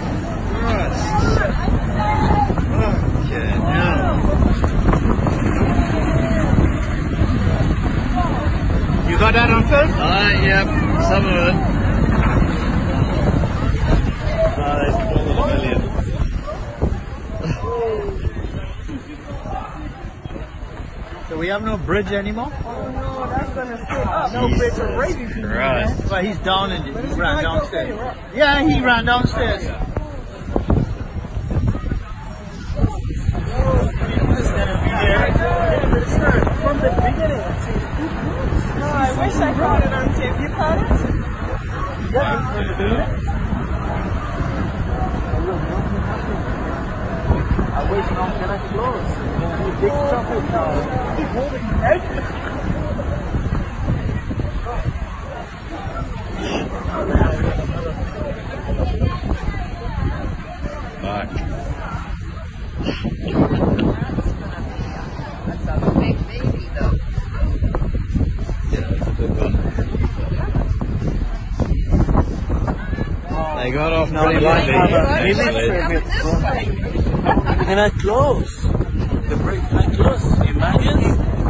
Okay, now. You got that on film? Yep, some of it. It's more than a million. So we have no bridge anymore? Oh no, that's gonna sit up. No bridge of rabies. Right. But he's down and he ran downstairs. Yeah, he ran downstairs. From the beginning. No, I wish I caught it on tape. You caught it? Yeah. I wish not gonna close. Big traffic now. Back. That's a big baby though. Yeah, it's a big one. They got off pretty lightly. This way. Can I close? The brake can I close? Imagine.